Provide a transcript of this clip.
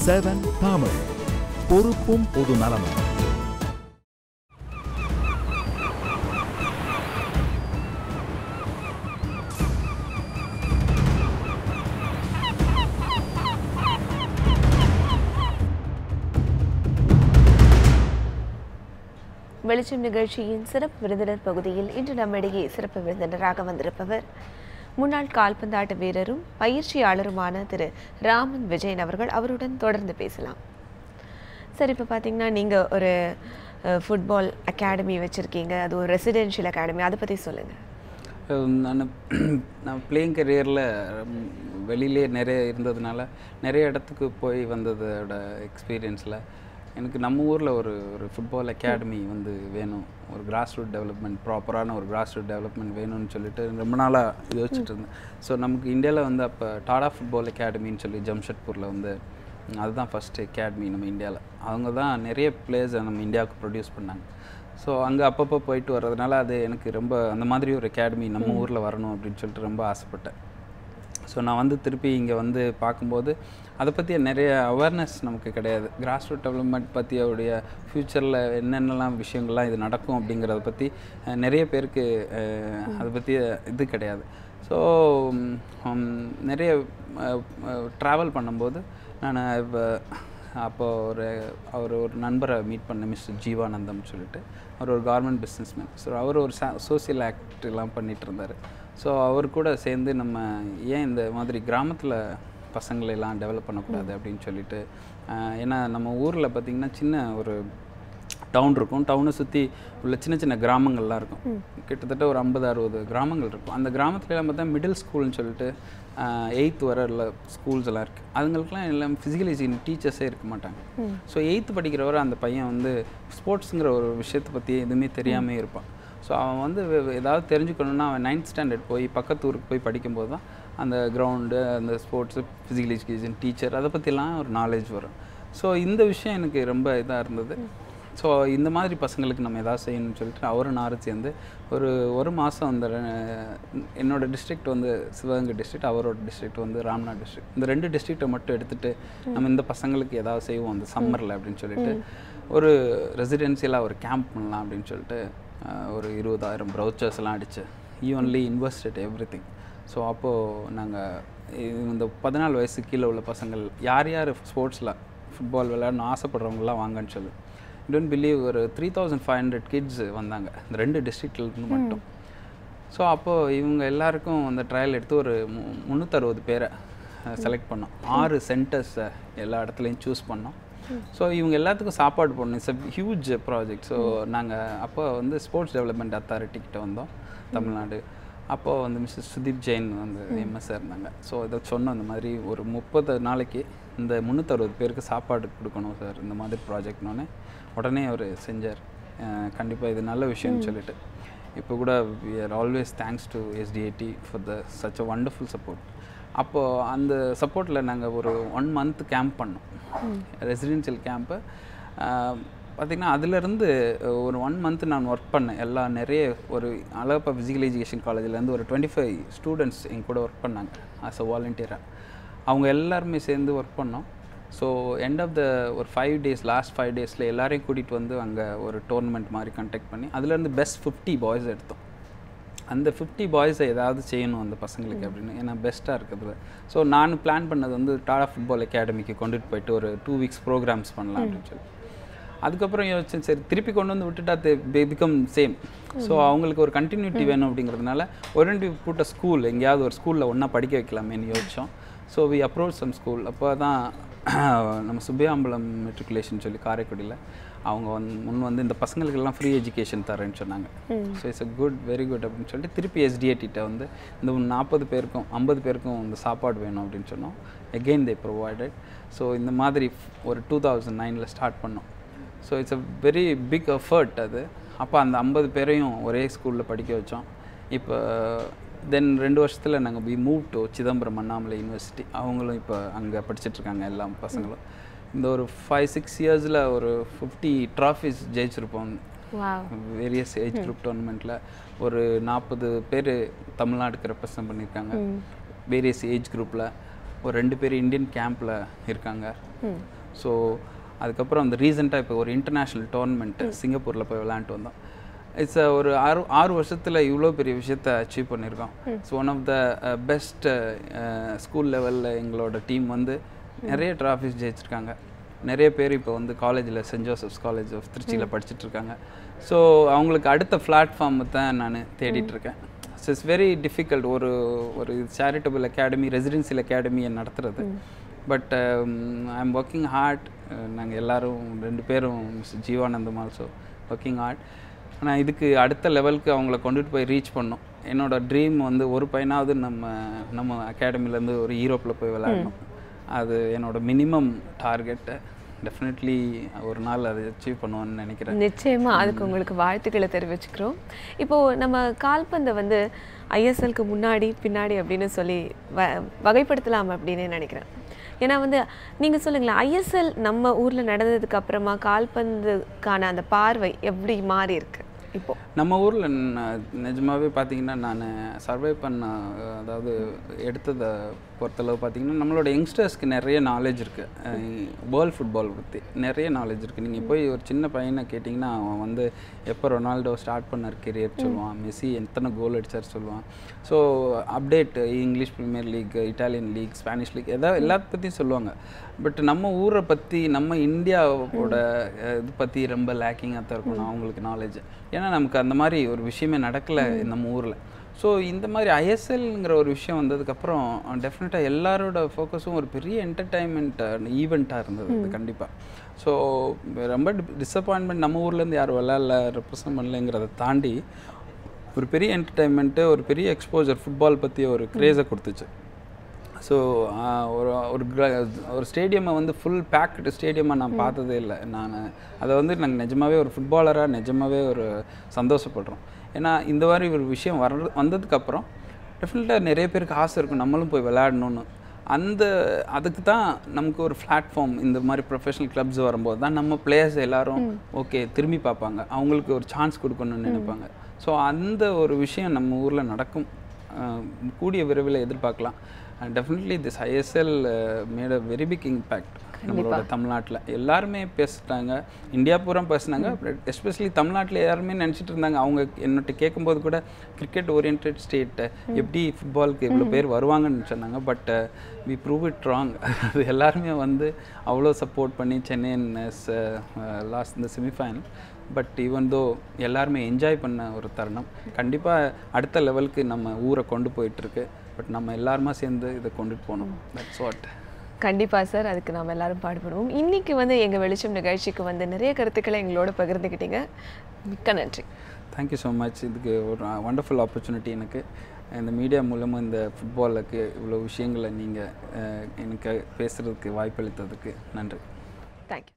7 தமிழ் பொறுப்பும் பொது நலமும். வெளிச்சம் நிகழ்ச்சியின் சிறப்பு விருந்தினர் பகுதியில் இன்று நம்மிடையே சிறப்பு விருந்தினராக வந்திருப்பவர் முன்னாள் கால்பந்தாட்ட வீரரும் பயிற்சியாளருமான திரு ராமன் விஜயன் அவர்கள். அவருடன் தொடர்ந்து பேசலாம். சார், இப்போ பார்த்தீங்கன்னா நீங்கள் ஒரு ஃபுட்பால் அகாடமி வச்சுருக்கீங்க, அது ஒரு ரெசிடென்ஷியல் அகாடமி, அதை பற்றி சொல்லுங்கள். நான் பிளேயிங் கரியரில் வெளியிலே நிறைய இருந்ததுனால நிறைய இடத்துக்கு போய் வந்ததோட எக்ஸ்பீரியன்ஸில் எனக்கு நம்ம ஊரில் ஒரு ஃபுட்பால் அகாடமி வந்து வேணும், ஒரு கிராஸ் ரூட் டெவலப்மெண்ட், ப்ராப்பரான ஒரு கிராஸ் ரூட் டெவலப்மெண்ட் வேணும்னு சொல்லிட்டு ரொம்ப நாளாக யோசிச்சுட்டு இருந்தேன். ஸோ நமக்கு இந்தியாவில் வந்து அப்போ டாடா ஃபுட்பால் அகாடமின்னு சொல்லி ஜம்ஷெட்பூரில் வந்து அதுதான் ஃபஸ்ட்டு அகாடமி நம்ம இந்தியாவில். அவங்க தான் நிறைய பிளேயர்ஸை நம்ம இந்தியாவுக்கு ப்ரொடியூஸ் பண்ணாங்க. ஸோ அங்கே அப்பப்போ போயிட்டு வர்றதுனால அது எனக்கு ரொம்ப அந்த மாதிரி ஒரு அகாடமி நம்ம ஊரில் வரணும் அப்படின்னு சொல்லிட்டு ரொம்ப ஆசைப்பட்டேன். ஸோ நான் வந்து திருப்பி இங்கே வந்து பார்க்கும்போது அதை பற்றி நிறைய அவேர்னஸ் நமக்கு கிடையாது. கிராஸ் ரூட் டெவலப்மெண்ட் பற்றியோடைய ஃப்யூச்சரில் என்னென்னலாம் விஷயங்கள்லாம் இது நடக்கும் அப்படிங்கிறத பற்றி நிறைய பேருக்கு அதை பற்றி இது கிடையாது. ஸோ நிறைய ட்ராவல் பண்ணும்போது நான் இப்போ அப்போது அவர் ஒரு நண்பரை மீட் பண்ண, மிஸ்டர் ஜீவானந்தம் சொல்லிட்டு. அவர் ஒரு கவர்மெண்ட் பிஸ்னஸ்மேன். ஸோ அவர் ஒரு சோசியல் ஆக்ட்லாம் பண்ணிகிட்டு இருந்தார். ஸோ அவர் கூட சேர்ந்து நம்ம ஏன் இந்த மாதிரி கிராமத்தில் பசங்களெல்லாம் டெவலப் பண்ணக்கூடாது அப்படின்னு சொல்லிட்டு, ஏன்னா நம்ம ஊரில் பார்த்திங்கன்னா சின்ன ஒரு டவுன் இருக்கும், டவுனை சுற்றி உள்ள சின்ன சின்ன கிராமங்கள்லாம் இருக்கும். கிட்டத்தட்ட ஒரு 50-60 கிராமங்கள் இருக்கும். அந்த கிராமத்துலலாம் பார்த்தா மிடில் ஸ்கூல்னு சொல்லிட்டு 8th வர ஸ்கூல்ஸ் எல்லாம் இருக்குது. அதுங்களுக்குலாம் எல்லாம் ஃபிசிக்கல் எஜுகேஷன் டீச்சர்ஸே இருக்க மாட்டாங்க. ஸோ 8th படிக்கிறவரை அந்த பையன் வந்து ஸ்போர்ட்ஸுங்கிற ஒரு விஷயத்தை பற்றி எதுவுமே தெரியாமே இருப்பான். ஸோ அவன் வந்து ஏதாவது தெரிஞ்சுக்கணுன்னா அவன் 9th ஸ்டாண்டர்ட் போய் பக்கத்து ஊருக்கு போய் படிக்கும்போது தான் அந்த கிரவுண்டு, அந்த ஸ்போர்ட்ஸு, ஃபிசிக்கல் எஜுகேஷன் டீச்சர், அதை பற்றிலாம் ஒரு நாலேஜ் வரும். ஸோ இந்த விஷயம் எனக்கு ரொம்ப இதாக இருந்தது. ஸோ இந்த மாதிரி பசங்களுக்கு நம்ம எதாவது செய்யணும்னு சொல்லிட்டு அவரும் நானும் சேர்ந்து ஒரு மாதம் அந்த என்னோடய டிஸ்ட்ரிக்ட் வந்து சிவகங்கை டிஸ்ட்ரிக்ட், அவரோட டிஸ்ட்ரிக்ட் வந்து ராம்நாத் டிஸ்ட்ரிக்ட், இந்த 2 டிஸ்ட்ரிக்டை மட்டும் எடுத்துகிட்டு நம்ம இந்த பசங்களுக்கு ஏதாவது செய்வோம் அந்த சம்மரில் அப்படின்னு சொல்லிட்டு ஒரு ரெசிடென்சியலாக ஒரு கேம்ப் பண்ணலாம் அப்படின்னு சொல்லிட்டு ஒரு 20,000 ப்ரௌச்சர்ஸ்லாம் அடிச்சு ஈவன்லி இன்வெஸ்டட் எவ்ரிதிங். ஸோ அப்போது நாங்கள் இந்த 14 வயசு கீழே உள்ள பசங்கள் யார் யார் ஸ்போர்ட்ஸில் ஃபுட்பால் விளையாடணும் ஆசைப்படுறவங்களாம் வாங்கன்னு சொல்லி டோன்ட் பிலீவ் ஒரு 3,500 கிட்ஸ் வந்தாங்க இந்த 2 டிஸ்ட்ரிக்ட்லேருந்து மட்டும். ஸோ அப்போது இவங்க எல்லாருக்கும் அந்த ட்ரையல் எடுத்து ஒரு 360 பேரை செலக்ட் பண்ணோம். 6 சென்டர்ஸை எல்லா இடத்துலையும் சூஸ் பண்ணோம். ஸோ இவங்க எல்லாத்துக்கும் சாப்பாடு போடணும். It's a huge project. So நாங்கள் அப்போ வந்து ஸ்போர்ட்ஸ் டெவலப்மெண்ட் அத்தாரிட்டிக்கிட்ட வந்தோம் தமிழ்நாடு. அப்போது வந்து மிஸ்டர் சுதீப் ஜெயின் வந்து எம்எஸ்ஆர் இருந்தாங்க. ஸோ இதை சொன்னோம், இந்த மாதிரி ஒரு 30 நாளைக்கு இந்த 360 பேருக்கு சாப்பாடு கொடுக்கணும் சார், இந்த மாதிரி ப்ராஜெக்ட்னோடனே உடனே அவர் செஞ்சார். கண்டிப்பாக இது நல்ல விஷயம்னு சொல்லிட்டு இப்போ கூட we are always thanks to STAD for such a wonderful support. அப்போது அந்த சப்போர்ட்டில் நாங்கள் ஒரு 1 month கேம்ப் பண்ணோம், ரெசிடென்ஷியல் கேம்ப்பு. பார்த்திங்கன்னா அதிலேருந்து ஒரு 1 month நான் ஒர்க் பண்ணேன். நிறைய ஒரு அழகப்பா ஃபிசிக்கல் எஜுகேஷன் காலேஜ்லேருந்து ஒரு 25 ஸ்டூடெண்ட்ஸ் எங்க கூட ஒர்க் பண்ணாங்க ஆஸ் அ வாலண்டியராக. அவங்க எல்லாருமே சேர்ந்து ஒர்க் பண்ணோம். ஸோ எண்ட் ஆஃப் ஒரு 5 days, லாஸ்ட் 5 daysல எல்லாரையும் கூட்டிகிட்டு வந்து அங்கே ஒரு டோர்னமெண்ட் மாதிரி கண்டக்ட் பண்ணி அதுலேருந்து பெஸ்ட் 50 பாய்ஸ் எடுத்தோம். அந்த 50 பாய்ஸை ஏதாவது செய்யணும் அந்த பசங்களுக்கு அப்படின்னு, ஏன்னா பெஸ்ட்டாக இருக்கிறது. ஸோ நான் பிளான் பண்ணது வந்து டாடா ஃபுட்பால் அகாடமிக்கு கொண்டுட்டு போயிட்டு ஒரு 2 weeks ப்ரோக்ராம்ஸ் பண்ணலாம் அப்படின்னு சொல்லி. அதுக்கப்புறம் யோசிச்சேன், சரி திருப்பி கொண்டு வந்து விட்டுட்டா பிகம் சேம். ஸோ அவங்களுக்கு ஒரு கண்டினியூட்டி வேணும் அப்படிங்கிறதுனால ஒரு புட் அ ஸ்கூல், எங்கேயாவது ஒரு ஸ்கூலில் ஒன்றா படிக்க வைக்கலாமேன்னு யோசித்தோம். So we approach some school. அப்போ தான் நம்ம சுப்பியாம்பலம் மெட்ரிகுலேஷன் சொல்லி காரைக்குடியில் அவங்க முன் வந்து இந்த பசங்களுக்கெல்லாம் ஃப்ரீ எஜுகேஷன் தரேன்னு சொன்னாங்க. So it's a good, very good அப்படின்னு சொல்லிட்டு திருப்பி எஸ்டிஏடிட்ட வந்து இந்த 40 பேருக்கும் 50 பேருக்கும் இந்த சாப்பாடு வேணும் அப்படின்னு சொன்னோம். அகெயின் தே ப்ரொவைடட். ஸோ இந்த மாதிரி ஒரு 2009 ஸ்டார்ட் பண்ணோம். So it's a very big effort அது. அப்போ அந்த 50 பேரையும் ஒரே ஸ்கூலில் படிக்க வச்சோம். இப்போ தென் 2 வருஷத்தில் நாங்கள் we move to Chidambaram Annamalai university. அவங்களும் இப்போ அங்கே படிச்சுட்ருக்காங்க எல்லா பசங்களும். இந்த ஒரு 5-6 இயர்ஸில் ஒரு 50 ட்ராஃபிஸ் ஜெயிச்சிருப்போம் வேரியஸ் ஏஜ் குரூப் டோர்னமெண்ட்டில். ஒரு 40 பேர் தமிழ்நாடுக்கு ரெப்ரசன்ட் பண்ணியிருக்காங்க வேரியஸ் ஏஜ் குரூப்பில். ஒரு 2 பேர் இந்தியன் கேம்பில் இருக்காங்க. ஸோ அதுக்கப்புறம் அந்த ரீசெண்டாக இப்போ ஒரு இன்டர்நேஷ்னல் டோர்னமெண்ட்டு சிங்கப்பூரில் போய் விளையாண்டுட்டு வந்தோம். இட்ஸ் ஒரு 6 வருஷத்தில் இவ்வளோ பெரிய விஷயத்தை அச்சீவ் பண்ணியிருக்கோம். It's one of the best school லெவலில் எங்களோட டீம் வந்து நிறைய ட்ராஃபிஸ் ஜெயிச்சிருக்காங்க. நிறைய பேர் இப்போ வந்து காலேஜில் சென்ட் ஜோசப்ஸ் காலேஜ் ஆஃப் திருச்சியில் படிச்சுட்ருக்காங்க. ஸோ அவங்களுக்கு அடுத்த பிளாட்ஃபார்ம் தான் நான் தேடிட்டுருக்கேன். ஸோ இட்ஸ் வெரி டிஃபிகல்ட் ஒரு சேரிட்டபிள் அகாடமி, ரெசிடென்சியல் அகாடமியை நடத்துறது. But I am working hard. நாங்கள் எல்லோரும் 2 பேரும் mister Jeevanandam also working hard. ஆனால் இதுக்கு அடுத்த லெவலுக்கு அவங்கள கொண்டுட்டு போய் ரீச் பண்ணோம். என்னோடய ட்ரீம் வந்து ஒரு பையனாவது நம்ம அகாடமிலேருந்து ஒரு யூரோப்பில் போய் விளையாடணும். அது என்னோட மினிமம் டார்கெட்டு. டெஃபினெட்லி ஒரு நாள் அதை அச்சீவ் பண்ணுவோன்னு நினைக்கிறேன். நிச்சயமாக அதுக்கு உங்களுக்கு வாழ்த்துக்களை தெரிவிச்சுக்கிறோம். இப்போது நம்ம கால்பந்தை வந்து ஐஎஸ்எல்க்கு முன்னாடி பின்னாடி அப்படின்னு சொல்லி வகைப்படுத்தலாம் அப்படின்னு நினைக்கிறேன். ஏன்னா வந்து நீங்கள் சொல்லுங்களேன், ஐஎஸ்எல் நம்ம ஊரில் நடந்ததுக்கு அப்புறமா கால்பந்துக்கான அந்த பார்வை எப்படி மாறி இருக்கு? இப்போது நம்ம ஊரில் நிஜமாகவே பார்த்திங்கன்னா நான் சர்வை பண்ண, அதாவது எடுத்ததை பொறுத்தளவு பார்த்திங்கன்னா நம்மளோட யங்ஸ்டர்ஸ்க்கு நிறைய நாலேஜ் இருக்குது. வேர்ல்ட் ஃபுட்பால் பற்றி நிறைய நாலேஜ் இருக்குது. நீங்கள் போய் ஒரு சின்ன பையனை கேட்டிங்கன்னா அவன் வந்து எப்போ ரொனால்டோ ஸ்டார்ட் பண்ணார் கெரியர் சொல்லுவான், மெஸ்ஸி எத்தனை கோல் அடித்தார் சொல்லுவான். So update English premier league, Italian league, Spanish league எல்லாத்த பற்றியும் சொல்லுவாங்க. பட் நம்ம ஊரை பற்றி, நம்ம இந்தியாவோட இது பற்றி ரொம்ப லேக்கிங்காக தான் இருக்கணும் அவங்களுக்கு நாலேஜ். ஏன்னா நமக்கு அந்த மாதிரி ஒரு விஷயமே நடக்கலை நம்ம ஊரில். ஸோ இந்த மாதிரி ஐஎஸ்எல்ங்கிற ஒரு விஷயம் வந்ததுக்கப்புறம் டெஃபினட்டாக எல்லாரோட ஃபோக்கஸும் ஒரு பெரிய என்டர்டைன்மெண்ட் ஈவெண்ட்டாக இருந்தது அது கண்டிப்பாக. ஸோ ரொம்ப டிஸப்பாயின்மெண்ட், நம்ம ஊர்லேருந்து யாரும் விளையாடல, ரெப்ரசன்ட் பண்ணலைங்கிறத தாண்டி ஒரு பெரிய என்டர்டைன்மெண்ட்டு, ஒரு பெரிய எக்ஸ்போஜர் ஃபுட்பால் பற்றி ஒரு க்ரேஸை கொடுத்துச்சு. ஸோ ஒரு ஸ்டேடியமை வந்து ஃபுல் பேக்டு ஸ்டேடியமாக நான் பார்த்ததே இல்லை. அதை வந்து நாங்கள் நிஜமாகவே ஒரு ஃபுட்பாலராக நிஜமாகவே ஒரு சந்தோஷப்படுறோம். ஏன்னா இந்த மாதிரி ஒரு விஷயம் வந்ததுக்கப்புறம் டெஃபினட்டாக நிறைய பேருக்கு ஆசை இருக்கும் நம்மளும் போய் விளையாடணுன்னு. அதுக்கு தான் நமக்கு ஒரு பிளாட்ஃபார்ம், இந்த மாதிரி ப்ரொஃபஷனல் கிளப்ஸ் வரும்போது தான் நம்ம பிளேயர்ஸ் எல்லோரும் ஓகே திரும்பி பார்ப்பாங்க, அவங்களுக்கு ஒரு சான்ஸ் கொடுக்கணும்னு நினைப்பாங்க. ஸோ அந்த ஒரு விஷயம் நம்ம ஊரில் நடக்கும், கூடிய விரைவில் எதிர்பார்க்கலாம். Definitely this ISL made a very big impact நம்மளோட தமிழ்நாட்டில். எல்லாருமே பேசுகிறாங்க, இந்தியா பூரா பேசுனாங்க. எஸ்பெஷலி தமிழ்நாட்டில் எல்லாருமே நினச்சிட்டு இருந்தாங்க. அவங்க என்னட்ட கேட்கும்போது கூட கிரிக்கெட் ஓரியன்ட் ஸ்டேட்டு எப்படி ஃபுட்பாலுக்கு இவ்வளோ பேர் வருவாங்கன்னு சொன்னாங்க. But we prove it wrong. அது எல்லாருமே வந்து அவ்வளோ சப்போர்ட் பண்ணி சென்னையின் லாஸ்ட் இந்த செமிஃபைனல். பட் ஈவன் தோ எல்லாருமே என்ஜாய் பண்ண ஒரு தருணம். கண்டிப்பாக அடுத்த லெவலுக்கு நம்ம ஊரை கொண்டு போயிட்டுருக்கு. பட் நம்ம எல்லாருமா சேர்ந்து இதை கொண்டுட்டு போகணும். That's what. கண்டிப்பாக சார், அதுக்கு நாம் எல்லாரும் பாடுபடுவோம். இன்றைக்கி வந்து எங்கள் வெளிச்சம் நிகழ்ச்சிக்கு வந்து நிறைய கருத்துக்களை எங்களோட பகிர்ந்துக்கிட்டீங்க. மிக்க நன்றி. Thank you so much. இதுக்கு ஒரு வண்டர்ஃபுல் ஆப்பர்ச்சுனிட்டி எனக்கு. இந்த மீடியா மூலமாக இந்த ஃபுட்பாலுக்கு இவ்வளோ விஷயங்களை நீங்கள் எனக்கு பேசுகிறதுக்கு வாய்ப்பளித்ததுக்கு நன்றி. தேங்க்யூ.